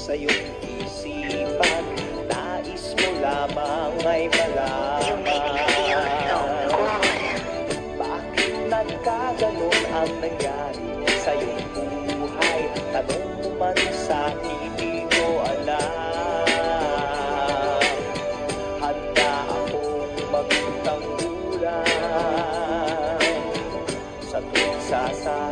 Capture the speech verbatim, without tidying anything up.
sa iyong isipan, nais mo lamang ay malaman. Bakit nagkaganon ang nangyari sa iyong buhay? Tanong mo man sa'kin, di ko alam. Handa akong magtangguran sa tuwing sasama